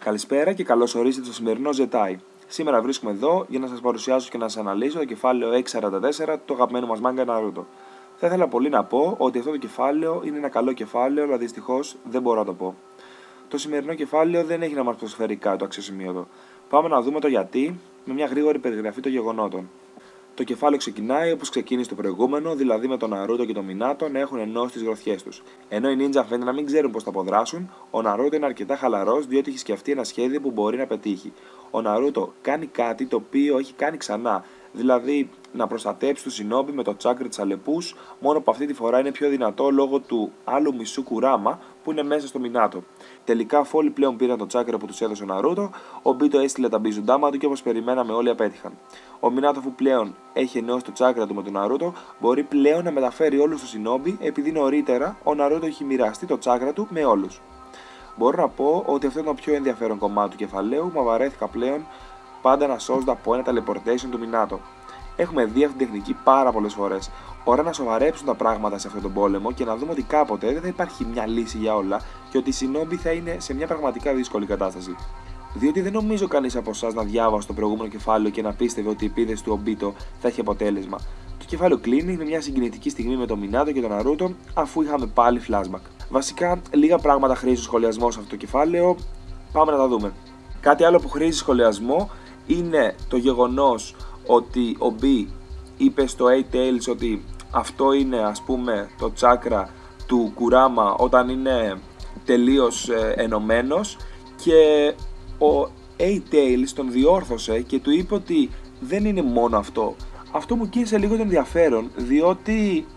Καλησπέρα και καλώς ορίσατε στο σημερινό Zettai. Σήμερα βρίσκομαι εδώ για να σας παρουσιάσω και να σας αναλύσω το κεφάλαιο 644 του αγαπημένου μας μάγκα Naruto. Θα ήθελα πολύ να πω ότι αυτό το κεφάλαιο είναι ένα καλό κεφάλαιο, αλλά δυστυχώς δεν μπορώ να το πω. Το σημερινό κεφάλαιο δεν έχει να μας προσφέρει κάτι το αξιοσημείωτο. Πάμε να δούμε το γιατί με μια γρήγορη περιγραφή των γεγονότων. Το κεφάλαιο ξεκινάει όπως ξεκίνησε το προηγούμενο, δηλαδή με τον Naruto και τον Minato να έχουν ενώσει τις γροθιές τους. Ενώ οι ninja φαίνεται να μην ξέρουν πώς θα αποδράσουν, ο Naruto είναι αρκετά χαλαρός διότι έχει σκεφτεί ένα σχέδιο που μπορεί να πετύχει. Ο Naruto κάνει κάτι το οποίο έχει κάνει ξανά, δηλαδή να προστατέψει τον Shinobi με το τσάκρι της Αλεπούς, μόνο που αυτή τη φορά είναι πιο δυνατό λόγω του άλλου μισού Κουράμα που είναι μέσα στο Minato. Τελικά, αφού όλοι πλέον πήραν το τσάκρα που τους έδωσε ο Naruto, ο Μπίτο έστειλε τα μπιζουντάμα του και όπως περιμέναμε όλοι απέτυχαν. Ο Minato, αφού πλέον έχει ενώσει το τσάκρα του με τον Naruto, μπορεί πλέον να μεταφέρει όλους στο Shinobi επειδή νωρίτερα ο Naruto έχει μοιραστεί το τσάκρα του με όλους. Μπορώ να πω ότι αυτό ήταν το πιο ενδιαφέρον κομμάτι του κεφαλαίου, μα βαρέθηκα πλέον πάντα να σώζονται από ένα teleportation του Minato. Έχουμε δει αυτή την τεχνική πάρα πολλές φορές. Ώρα να σοβαρέψουν τα πράγματα σε αυτόν τον πόλεμο και να δούμε ότι κάποτε δεν θα υπάρχει μια λύση για όλα και ότι οι Shinobi θα είναι σε μια πραγματικά δύσκολη κατάσταση. Διότι δεν νομίζω κανείς από εσάς να διάβασε το προηγούμενο κεφάλαιο και να πίστευε ότι η επίθεση του Obito θα έχει αποτέλεσμα. Το κεφάλαιο κλείνει με μια συγκινητική στιγμή με τον Minato και τον Naruto, αφού είχαμε πάλι flashback. Βασικά, λίγα πράγματα χρήζουν σχολιασμό σε αυτό το κεφάλαιο. Πάμε να τα δούμε. Κάτι άλλο που χρήζει σχολιασμό είναι το γεγονός ότι ο B είπε στο A-Tails ότι αυτό είναι, ας πούμε, το τσάκρα του Κουράμα όταν είναι τελείως ενωμένος, και ο A-Tails τον διόρθωσε και του είπε ότι δεν είναι μόνο αυτό. Αυτό μου κίνησε λίγο το ενδιαφέρον, διότι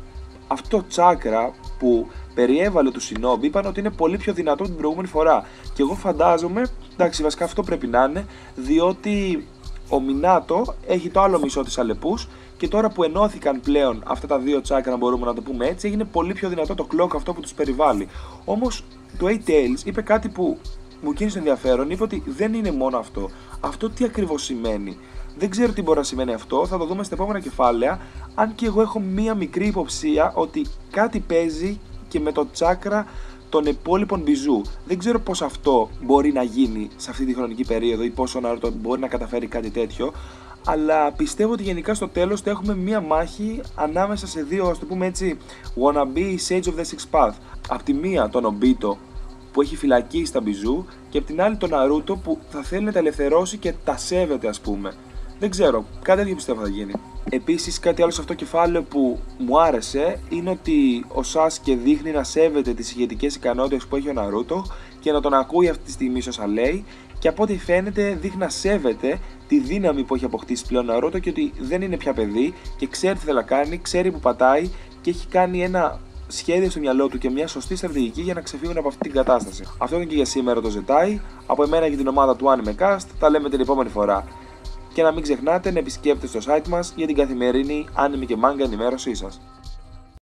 αυτό το τσάκρα που περιέβαλε του Shinobi είπαν ότι είναι πολύ πιο δυνατό την προηγούμενη φορά. Και εγώ φαντάζομαι, εντάξει, βασικά αυτό πρέπει να είναι, διότι ο Minato έχει το άλλο μισό της Αλεπούς και τώρα που ενώθηκαν πλέον αυτά τα δύο τσάκρα, μπορούμε να το πούμε έτσι, έγινε πολύ πιο δυνατό το clock αυτό που τους περιβάλλει. Όμως το A-Tails είπε κάτι που μου κίνησε ενδιαφέρον, είπε ότι δεν είναι μόνο αυτό. Αυτό τι ακριβώς σημαίνει? Δεν ξέρω τι μπορεί να σημαίνει αυτό, θα το δούμε στα επόμενα κεφάλαια, αν και εγώ έχω μία μικρή υποψία ότι κάτι παίζει και με το τσάκρα των υπόλοιπων μπιζού. Δεν ξέρω πώς αυτό μπορεί να γίνει σε αυτή τη χρονική περίοδο ή πώς ο Naruto μπορεί να καταφέρει κάτι τέτοιο, αλλά πιστεύω ότι γενικά στο τέλος θα έχουμε μία μάχη ανάμεσα σε δύο, ας το πούμε έτσι, wannabe Sage of the Six Path. Απ' τη μία τον Obito που έχει φυλακίσει τα μπιζού και απ' την άλλη τον Naruto που θα θέλει να τα ελευθερώσει και τα σέβεται, ας πούμε. Δεν ξέρω, κάτι τέτοιο πιστεύω θα γίνει. Επίσης, κάτι άλλο σε αυτό το κεφάλαιο που μου άρεσε είναι ότι ο Sasuke δείχνει να σέβεται τις ηγετικές ικανότητες που έχει ο Naruto και να τον ακούει αυτή τη στιγμή όσα λέει, και από ό,τι φαίνεται δείχνει να σέβεται τη δύναμη που έχει αποκτήσει πλέον ο Naruto και ότι δεν είναι πια παιδί και ξέρει τι θέλει να κάνει, ξέρει που πατάει και έχει κάνει ένα σχέδιο στο μυαλό του και μια σωστή στρατηγική για να ξεφύγουν από αυτή την κατάσταση. Αυτό είναι και για σήμερα το Zettai. Από εμένα και την ομάδα του AnimeCast, τα λέμε την επόμενη φορά. Και να μην ξεχνάτε να επισκέπτεστε το site μας για την καθημερινή anime και manga ενημέρωσή σας.